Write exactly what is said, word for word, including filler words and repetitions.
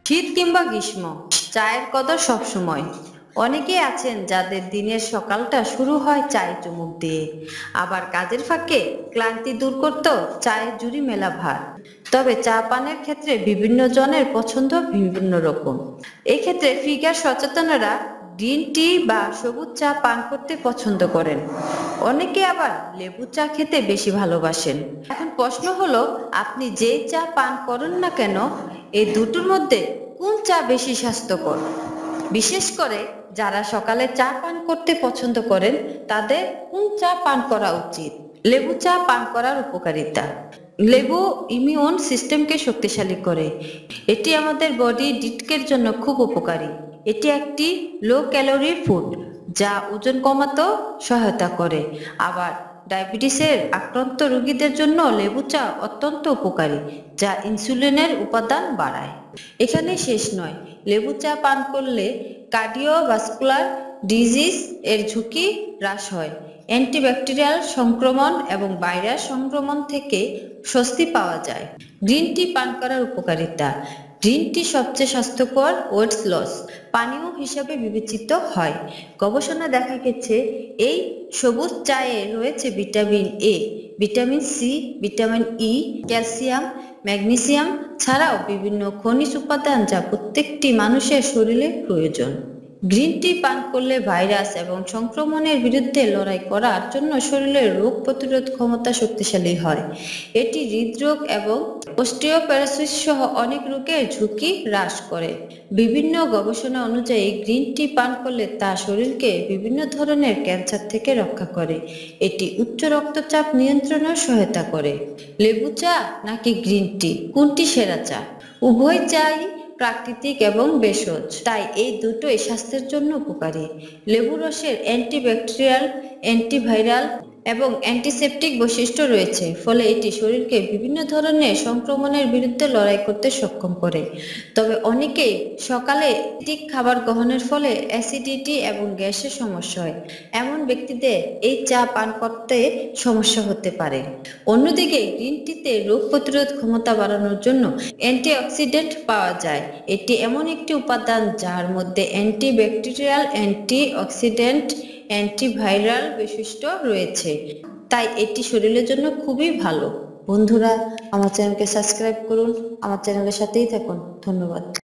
শীত কিংবা গ্রীষ্ম, চায়ের কদর সবসময়। অনেকেই আছেন যাদের দিনের সকালটা শুরু হয় চায়ে চুমুক দিয়ে, আবার কাজের ফাঁকে ক্লান্তি দূর করতেও চায়ের জুড়ি মেলা ভার। তবে চা পানের ক্ষেত্রে বিভিন্ন জনের পছন্দ বিভিন্ন রকম। এক্ষেত্রে ফিগার সচেতনরা গ্রিন টি বা সবুজ চা পান করতে পছন্দ করেন, অনেকে আবার লেবু চা খেতে বেশি ভালোবাসেন। এখন প্রশ্ন হলো, আপনি যেই চা পান করেন না কেন, এই দুটোর মধ্যে কোন চা বেশি স্বাস্থ্যকর? বিশেষ করে যারা সকালে চা পান করতে পছন্দ করেন তাদের কোন চা পান করা উচিত? লেবু চা পান করার উপকারিতা। লেবু ইমিউন সিস্টেমকে শক্তিশালী করে। এটি আমাদের বডি ডিটকের জন্য খুব উপকারী। এটি একটি লো ক্যালোরি ফুড যা ওজন কমাতেও সহায়তা করে। আবার ডায়াবেটিসের আক্রান্ত রোগীদের জন্য লেবু চা অত্যন্ত উপকারী, যা ইনসুলিনের উপাদান বাড়ায়। এখানে শেষ নয়, লেবু চা পান করলে কার্ডিওভাস্কুলার ডিজিজ এর ঝুঁকি হ্রাস হয়, অ্যান্টিব্যাকটেরিয়াল সংক্রমণ এবং ভাইরাস সংক্রমণ থেকে স্বস্তি পাওয়া যায়। গ্রিন টি পান করার উপকারিতা। গ্রিন টি সবচেয়ে স্বাস্থ্যকর ওয়েট লস পানীয় হিসাবে বিবেচিত হয়। গবেষণা দেখা গেছে এই সবুজ চায়ে রয়েছে vitamin A, vitamin C, vitamin E, calcium, magnesium ছাড়াও বিভিন্ন খনিজ উপাদান যা প্রত্যেকটি মানুষের শরীরে প্রয়োজন। গ্রিন টি পান করলে ভাইরাস এবং সংক্রমণের বিরুদ্ধে লড়াই করার জন্য শরীরের রোগ প্রতিরোধ ক্ষমতা শক্তিশালী হয়। এটি হৃদরোগ এবং অস্টিওপোরোসিস সহ অনেক রোগের ঝুঁকি হ্রাস করে। বিভিন্ন গবেষণা অনুযায়ী গ্রিন টি পান করলে তা শরীরকে বিভিন্ন ধরনের ক্যান্সার থেকে রক্ষা করে। এটি উচ্চ রক্তচাপ নিয়ন্ত্রণেও সহায়তা করে। লেবু চা নাকি গ্রিন টি, কোনটি সেরা চা? উভয় চাই প্রাকৃতিক এবং ভেষজ, তাই এই দুটোই স্বাস্থ্যের জন্য উপকারী। লেবু রসের অ্যান্টিব্যাকটেরিয়াল, অ্যান্টিভাইরাল এবং অ্যান্টিসেপটিক বৈশিষ্ট্য রয়েছে, ফলে এটি শরীরকে বিভিন্ন ধরনের সংক্রমণের বিরুদ্ধে লড়াই করতে সক্ষম করে। তবে অনেকেই সকালে অধিক খাবার গ্রহণের ফলে অ্যাসিডিটি এবং গ্যাসের সমস্যা হয়, এমন ব্যক্তিদের এই চা পান করতে সমস্যা হতে পারে। অন্যদিকে গ্রিন টিতে রোগ প্রতিরোধ ক্ষমতা বাড়ানোর জন্য অ্যান্টিঅক্সিডেন্ট পাওয়া যায়। এটি এমন একটি উপাদান যার মধ্যে অ্যান্টিব্যাকটেরিয়াল, অ্যান্টিঅক্সিডেন্ট, অ্যান্টিভাইরাল বৈশিষ্ট্য রয়েছে, তাই এটি শরীরের জন্য খুবই ভালো। বন্ধুরা, আমার চ্যানেলকে সাবস্ক্রাইব করুন, আমার চ্যানেলের সাথেই থাকুন। ধন্যবাদ।